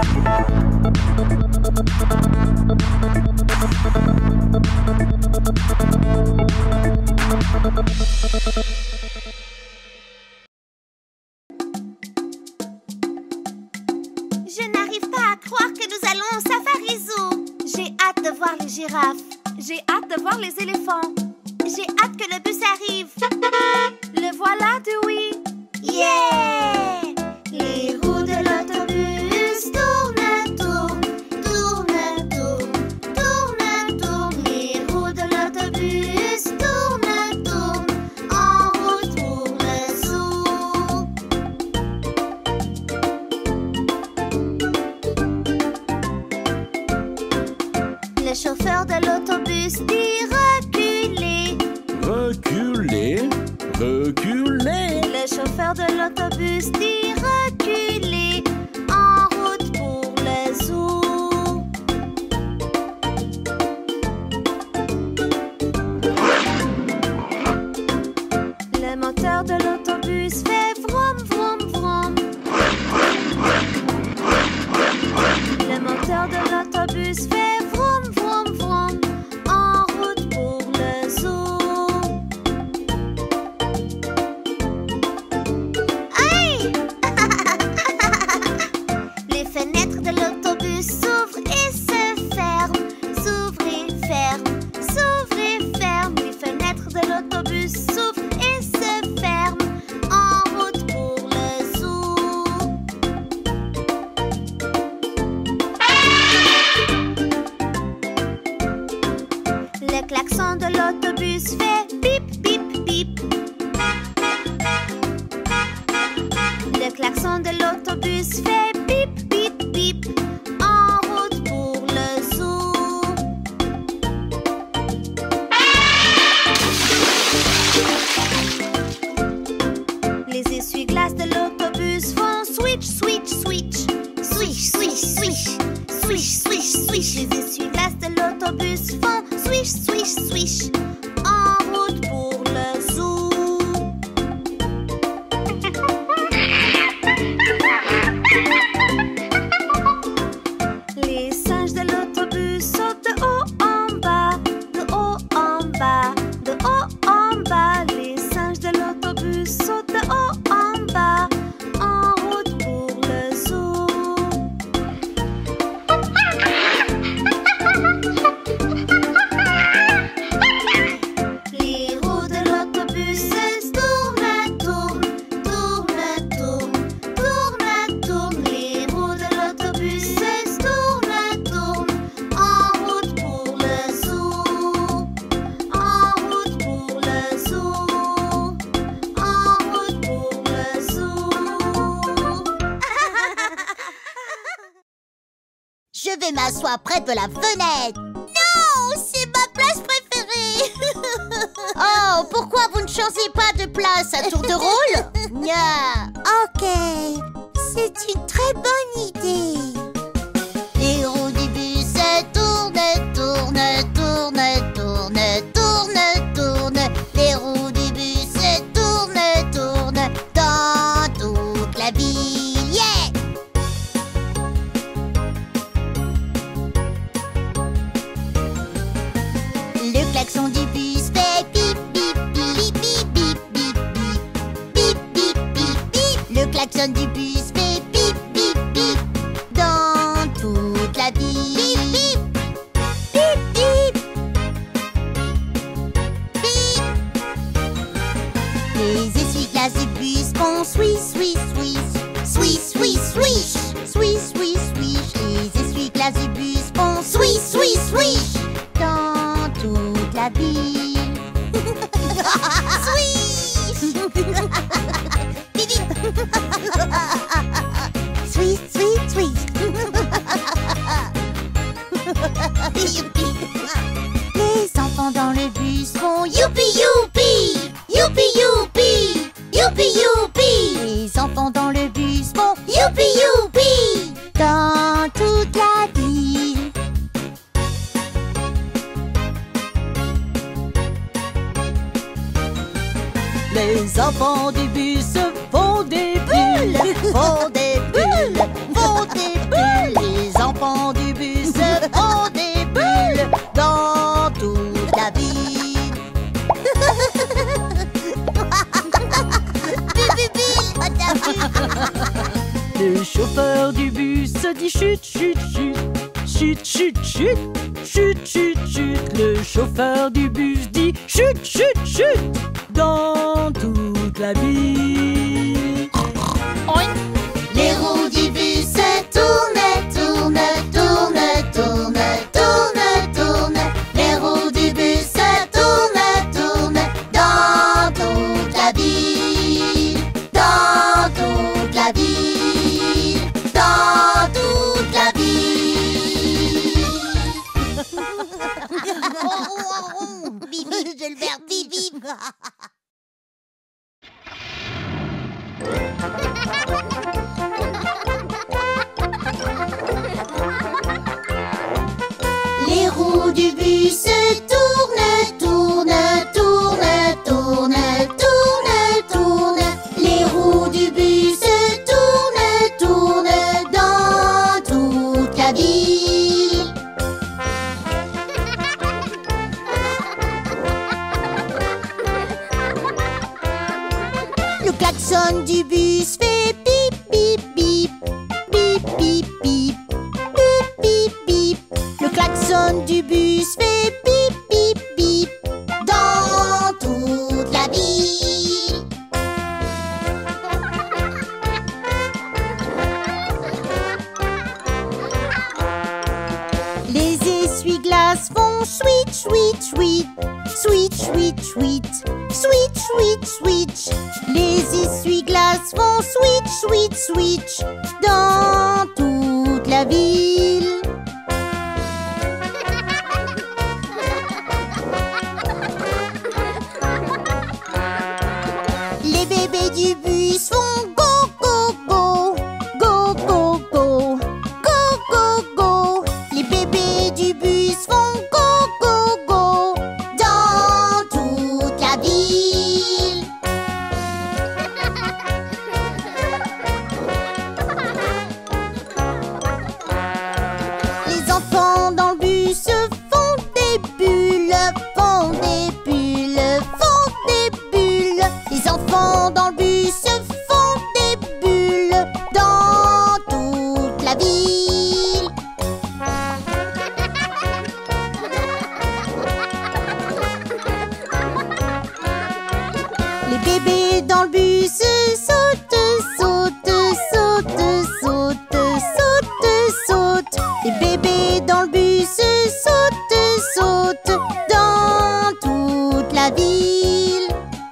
Je n'arrive pas à croire que nous allons au Safari Zoo. J'ai hâte de voir les girafes. J'ai hâte de voir les éléphants. J'ai hâte que le bus arrive. Le voilà, Dewey. Yeah! Les roues de l'autobus tournent, tournent, tournent, tournent, tournent, tournent. Les roues de l'autobus tournent, tournent, en route pour le zoo. Le chauffeur de l'autobus dit reculez. Reculez, reculez. Le chauffeur de l'autobus dit reculez, en route pour le zoo. Le moteur de l'autobus fait vroom vroom vroom. Le moteur de l'autobus fait vroom vroom vroom, en route pour le zoo. Aïe! Les fenêtres de l'autobus s'ouvrent et se ferment, s'ouvrent et ferment, s'ouvrent et ferment. Les fenêtres de l'autobus s'ouvrent et se ferment, en route pour le zoo. Le klaxon de l'autobus fait bip bip bip. Le klaxon de l'autobus fait bip bip bip, en route pour le zoo. Les essuie-glaces de l'autobus font switch switch switch, swish swish swish, swish swish swish. Les essuie-glaces de l'autobus font swish swish swish, en route pour le zoo. Les singes de l'autobus sautent de haut en bas, de haut en bas, de haut en bas. Les singes de l'autobus sautent de haut en bas, en route pour le zoo. Les roues de l'autobus tournent, tournent, tournent, tournent, tournent, tournent. Les roues de l'autobus tournent, tournent, en route pour le zoo. En route pour le zoo. En route pour le zoo. Je vais m'asseoir près de la fenêtre. Non, c'est ma place préférée. Oh, pourquoi vous ne changez pas de place à tour de rôle? Nya. Ok, c'est une très bonne idée. Les roues du bus tournent, tournent, tournent, tournent, tournent, tournent. Les roues du bus tournent, tournent dans toute la ville. Yeah! Le klaxon du bus fait bip bip bip bip bip bip bip bip bip bip bip. Le klaxon du bus fait bip bip bip dans toute la ville. Bip bip bip bip. Les essuie-glaces du bus font swish swish swish, swish swish swish, swish swish swish. Les essuie-glaces du bus font swish swish swish dans toute la ville. Swish! Bip bip. Swish swish swish. Les enfants dans le bus font youpi youpi, youpi youpi, youpi youpi. Les enfants dans le bus font youpi youpi dans toute la ville. Les enfants du bus font des bulles, Font des bulles, font des bulles. Les enfants du bus font des bulles dans toute la ville. Le chauffeur du bus dit chut chut chut, chut chut chut, chut chut chut. Le chauffeur du bus dit chut chut chut dans toute la ville. Les roues du bus tournent, tournent, tournent, tournent, tournent, tournent. Les roues du bus tournent, tournent dans toute la ville, dans toute la ville, dans toute la ville. Bibi, j'ai le verbe bibi. Les roues du bus tournent, tournent, tournent, tournent, tournent, tournent. Les roues du bus tournent, tournent dans toute la ville. Le klaxon du bus fait bip bip bip, bip bip bip, bip bip bip. Le klaxon du bus fait bip bip bip Dans toute la ville. Les essuie-glaces font sweet, sweet, sweet, sweet, sweet, sweet, sweet, sweet, sweet. Les essuie-glaces font sweet, sweet, sweet dans toute la ville. Les bébés du bus font go, go, go, go, go, go, go, go, go. Les bébés du bus font go, go, go Dans toute la ville. Les enfants dans le bus font des bulles, font des bulles, font des bulles. Les enfants dans le bus font des bulles dans toute la ville. Les bébés dans le bus sautent, sautent, sautent, sautent, sautent, sautent. Les bébés dans le bus sautent, sautent dans toute la ville.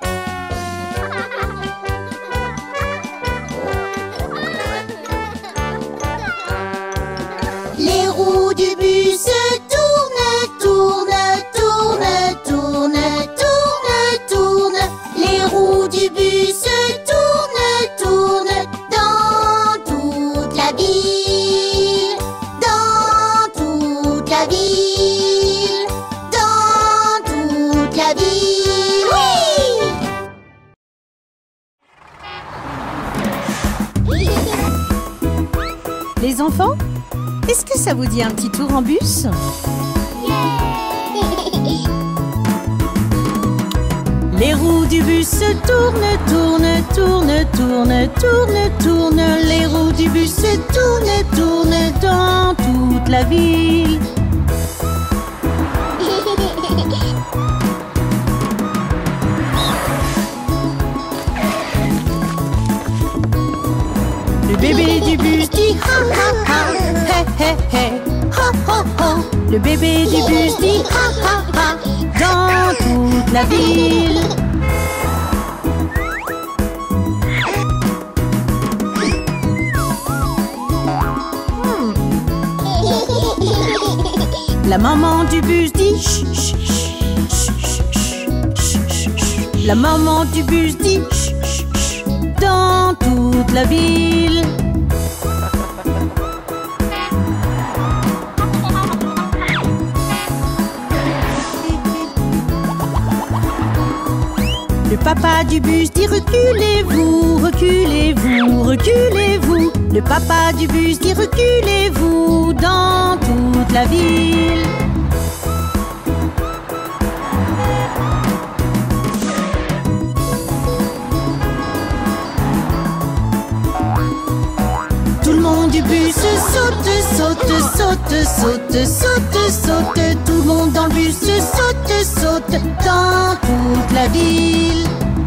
Les roues du bus tournent, tournent, tournent, tournent, tournent, tournent. Les roues du bus tournent, tournent dans toute la ville, dans toute la ville, dans toute la ville. Oui! Les enfants, est-ce que ça vous dit un petit tour en bus? Les roues du bus tournent, tournent, tournent, tournent, tournent, tournent. Les roues du bus tournent, tournent dans toute la ville. Le bébé du bus dit ha ha ha, hé hé hé, ha ha ha. Le bébé du bus dit ha ha ha dans toute la ville. La maman du bus dit chut, chut, chut, chut, chut, chut, chut. La maman du bus dit chut, chut, chut, dans toute la ville. Le papa du bus dit reculez-vous, reculez-vous, reculez-vous. Le papa du bus dit reculez-vous dans toute la ville. Tout le monde du bus saute, saute, saute, saute, saute, saute. Tout le monde dans le bus saute, saute dans toute la ville.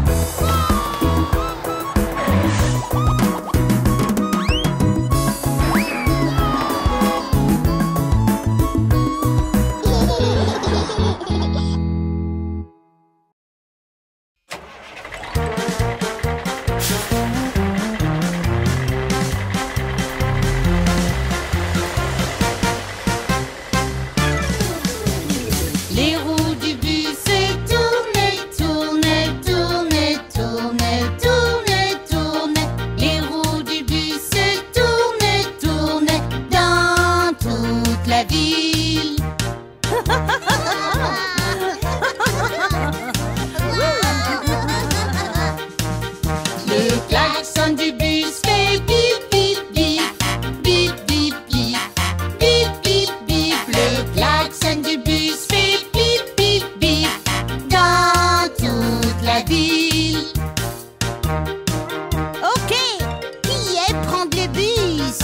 Les roues du bus tournaient, tournaient, tournaient, tournaient, tournaient, tournaient. Les roues du bus tournaient, tournaient dans toute la ville. Le klaxon du bus fait bip, bip, bip, bip, bip, bip, bip, bip, bip. Le klaxon du bus fait bip, bip, bip dans toute la ville. Ok, qui est prendre le bus?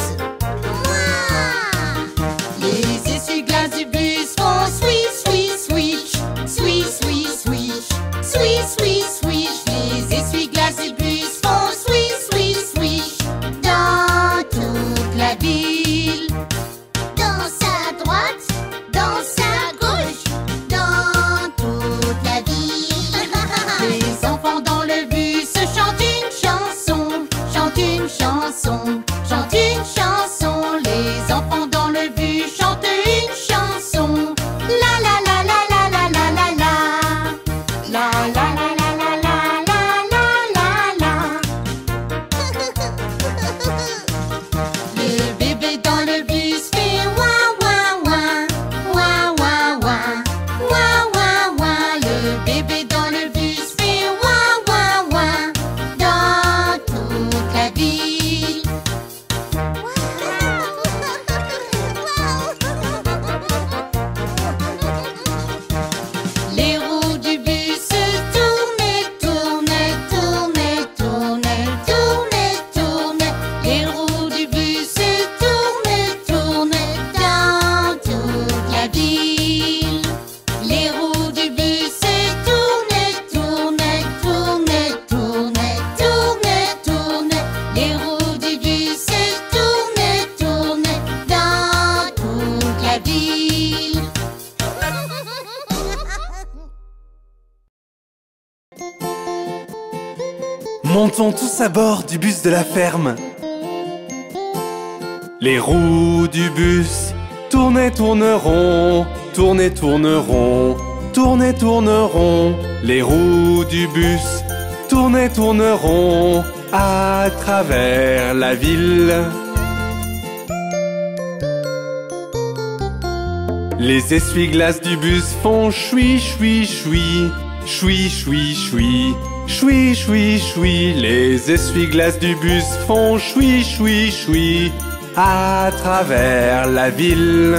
Les essuie-glaces du bus font swish, swish, swish, swish, swish, swish, swish, swish, swish. Les essuie-glaces du bus font swish, swish, swish dans toute la ville. Danse à droite, danse à gauche, dans toute la ville. Les enfants dans le bus chantent une chanson, chantent une chanson, chantent une chanson. Les enfants dans le bus chantent une chanson. La la la la la la la la la. La la la la la la la la la la. Le bébé dans le bus fait ouin ouin ouin, ouin ouin ouin, ouin ouin ouin. Le bébé dans le bus fait ouin ouin ouin dans toute la ville. Les roues du bus tournaient, tournaient, tournaient, tournaient, tournaient, tournaient. Les roues du bus tournaient, tournaient dans toute la ville. Les roues du bus tournaient, tournaient, tournaient, tournaient, tournaient, tournaient. Les roues du bus tournaient, tournaient dans toute la ville. Montons tous à bord du bus de la ferme. Les roues du bus tournent et tourneront, tournent et tourneront, tournent et tourneront. Les roues du bus tournent et tourneront à travers la ville. Les essuie-glaces du bus font choui, choui, choui, choui, choui, choui, choui, choui, choui. Les essuie-glaces du bus font choui, choui, choui à travers la ville.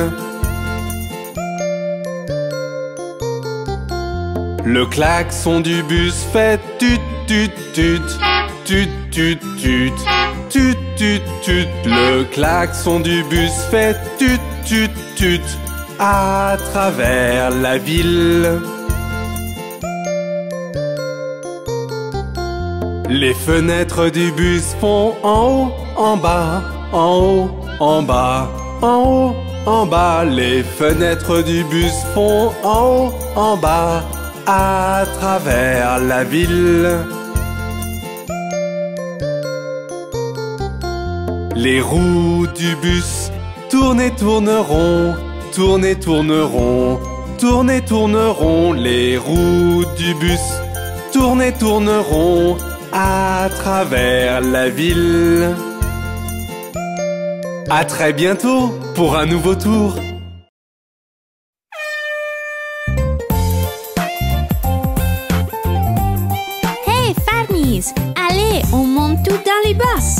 Le klaxon du bus fait tut, tut, tut, tut, tut, tut, tut, tut, tut. Le klaxon du bus fait tut, tut, tut à travers la ville. Les fenêtres du bus font en haut, en bas, en haut, en bas, en haut, en bas. Les fenêtres du bus font en haut, en bas, à travers la ville. Les roues du bus tournent et tourneront, tournent et tourneront, tournent et tourneront les roues du bus, tournent et tourneront à travers la ville. À très bientôt pour un nouveau tour. Hey Farnies, allez, on monte tout dans les bus.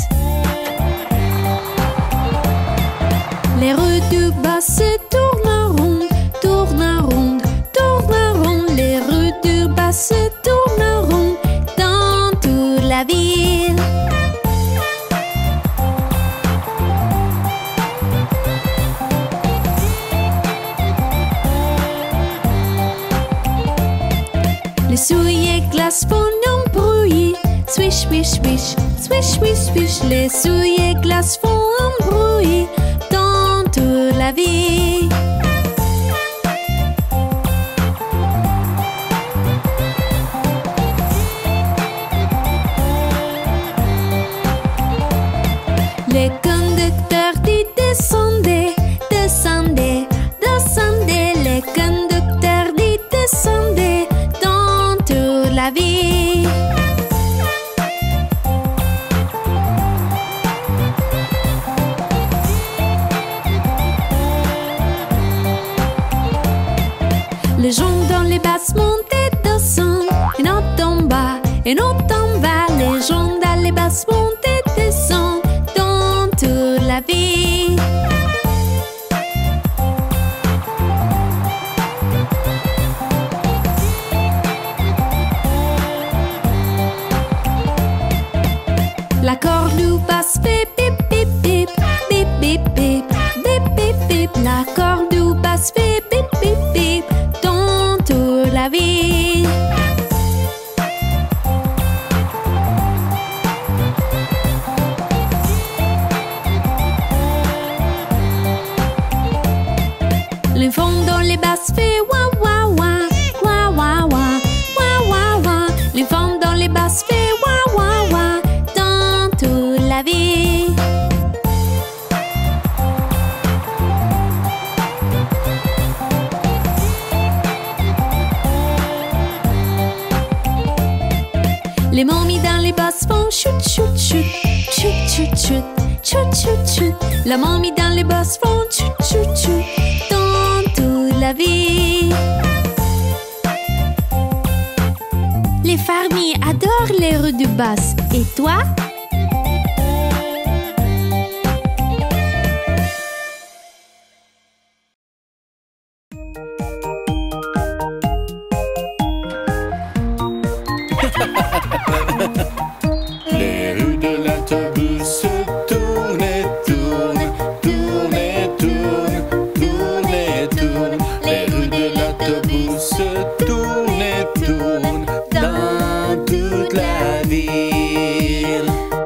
Les roues du bus se tournent rondes, tournent rondes, tournent rondes. Les roues du bus se tournent rondes dans toute la ville. Les souliers glaces font un bruit. Swish, swish, swish, swish, swish, swish. Les souliers glaces font un bruit dans toute la vie. Les conducteurs disent descendez, descendez, descendez. Les conducteurs disent descendez dans toute la vie. Les gens dans les basses montent et descendent, et non en bas, et non en bas. Les gens dans les basses montent et descendent dans toute la vie. La corde du basse fait bip bip bip, bip bip bip, bip bip bip. La corde du basse fait bip bip bip dans toute la vie. L'enfant dans les basses fait wah wah wah, wah wah wah, wah wah wah. L'enfant dans les basses fait wah wah wah dans toute la vie. Les momies dans les basses font chut chut chut, chut chut chut, chut chut chut. La momie dans les basses font chut chut chut dans toute la vie. Les Farnies adorent les roues du bus. Et toi? Les rues de l'autobus se tournent et tournent, tournent et tournent, tournent et tournent. Les rues de l'autobus se tournent et tournent dans toute la ville.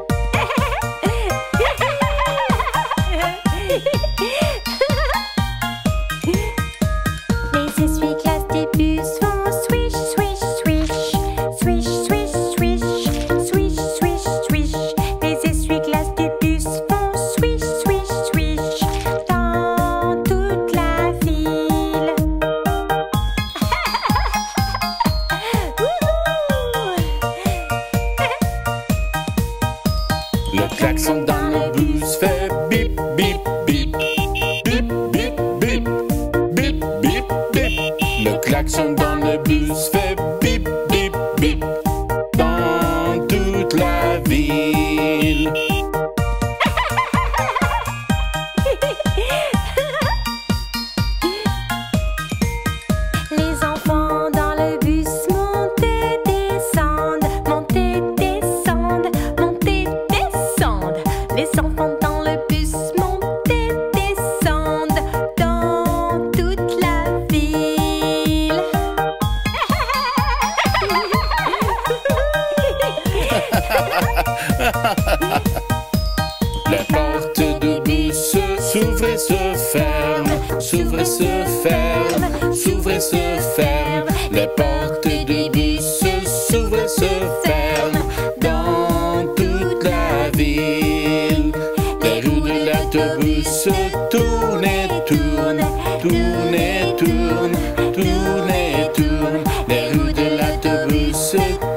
Les essuie-glaces des bus font swish, swish, swish, swish, swish, swish, swish, swish, swish. Les essuie-glaces des bus font swish, swish, swish dans toute la ville. Le klaxon dans le bus fait bip, bip, bip, bip, bip, bip, bip, bip, bip. Le klaxon dans le bus fait bip, bip, bip dans toute la ville. Les enfants dans le bus montent et descendent, montent et descendent, montent et descendent. Les enfants dans le bus montent et descendent dans toute la ville. La porte de bus s'ouvre et se ferme, s'ouvre et se ferme, s'ouvre et se ferme. La porte de bus s'ouvre et se ferme dans toute la ville. Les roues de l'autobus tournent et tournent, tournent tournent, tournent et tournent. Les roues de l'autobus